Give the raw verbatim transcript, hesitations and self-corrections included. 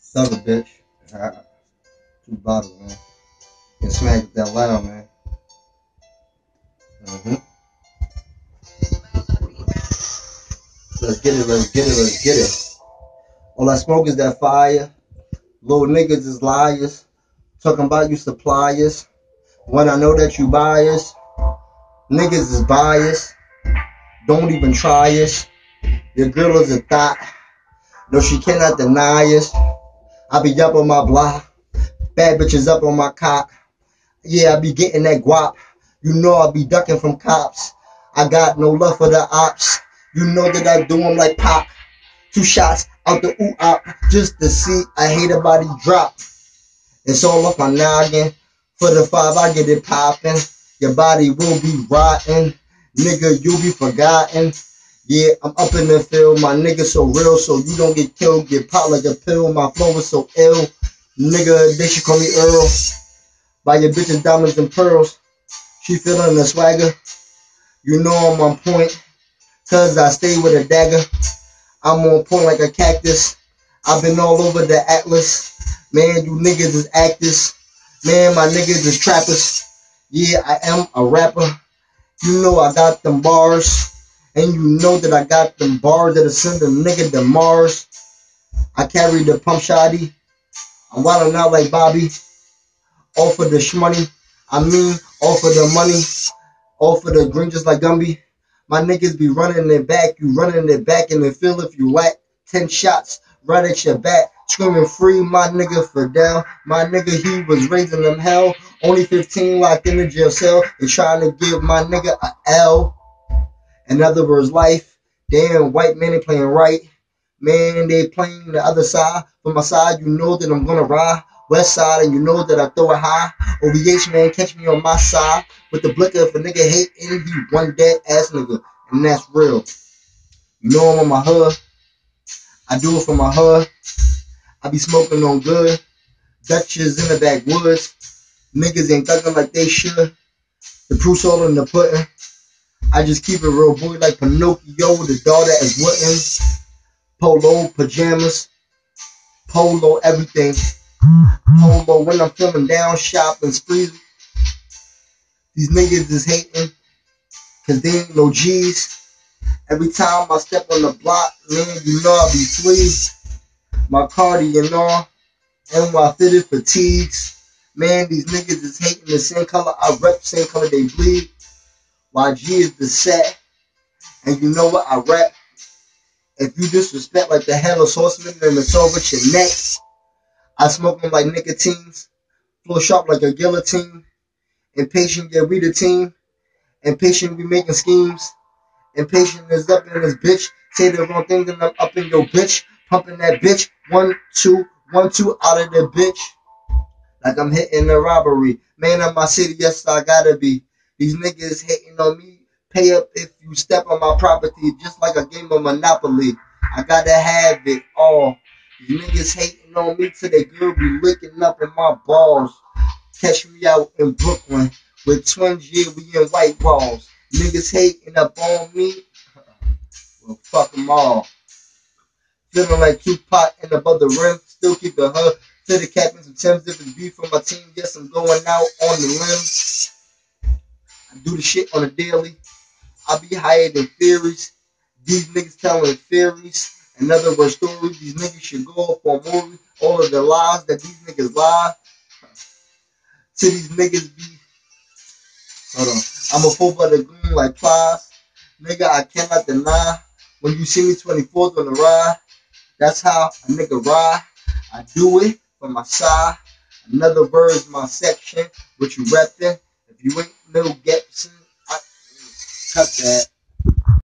Son of a bitch. Uh, two bottles, man. Get smacked with that loud, man. Mm-hmm. Let's get it, let's get it, let's get it. All I smoke is that fire. Little niggas is liars. Talking about you suppliers. When I know that you buyers. Niggas is biased. Don't even try us. Your girl is a thought. No, she cannot deny us. I be up on my block. Bad bitches up on my cock. Yeah, I be getting that guap. You know I be ducking from cops. I got no love for the ops. You know that I do them like pop. Two shots out the ooh op just to see a hater body drop. It's all off my noggin. For the five, I get it poppin'. Your body will be rotten. Nigga, you'll be forgotten. Yeah, I'm up in the field. My nigga so real, so you don't get killed. Get popped like a pill. My flow is so ill. Nigga, they should call me Earl. Buy your bitches diamonds and pearls. She feeling the swagger. You know I'm on point. Cause I stay with a dagger. I'm on point like a cactus. I've been all over the atlas. Man, you niggas is actors. Man, my niggas is trappers. Yeah, I am a rapper. You know I got them bars. And you know that I got them bars that'll send a nigga to Mars. I carry the pump shotty. I'm wildin' out like Bobby. All for the shmoney. I mean, all for the money. All for the green just like Gumby. My niggas be running it back. You running it back in the field if you lack ten shots right at your back. Screaming free my nigga Fidel. My nigga, he was raising them hell. Only fifteen locked in the jail cell. They trying to give my nigga a L. In other words, life. Damn, white man ain't playing right. Man, they playing the other side. From my side, you know that I'm gonna ride. West side, and you know that I throw it high. O V H, man, catch me on my side. With the blicker, if a nigga hating, he one dead ass nigga. And that's real. You know I'm on my hood. I do it for my hood. I be smoking on good. Dutches in the backwoods. Niggas ain't thugging like they should. The proof's all in the pudding. I just keep it real boy like Pinocchio. The daughter is wooden. Polo, pajamas. Polo, everything. Polo when I'm feeling down, shopping sprees. These niggas is hating. Cause they ain't no G's. Every time I step on the block, man, you know I be fleas. My cardi and all. N Y fitted fatigues. Man, these niggas is hating the same color I rep, same color they bleed. Y G is the set. And you know what I rap. If you disrespect like the hell of Horseman, then it's over your neck. I smoke them like nicotines. Flow sharp like a guillotine. Impatient, yeah, we the team. Impatient, we making schemes. Impatient is up in this bitch. Say the wrong thing, then I'm up in your bitch. Pumping that bitch. One, two, one, two out of the bitch. Like I'm hitting the robbery. Man of my city, yes, I gotta be. These niggas hating on me. Pay up if you step on my property. Just like a game of Monopoly. I gotta have it all. These niggas hating on me till they girl be licking up in my balls. Catch me out in Brooklyn. With twins, yeah, we in white walls. Niggas hating up on me. Well, fuck them all. Feeling like Tupac and above the rim. Still keep the hood to the captains and Tim's. If it's beef from my team, yes, I'm going out on the limb. I do the shit on a daily. I be higher than theories. These niggas telling theories. In other words, stories. These niggas should go up on movie. All of the lies that these niggas lie. To these niggas be. Hold on. I'm a full butter green like Plies. Nigga, I cannot deny. When you see me twenty-fourth on the ride, that's how a nigga ride. I do it from my side. Another word's my section. What you reppin'? If you ain't no Gibson, I cut that.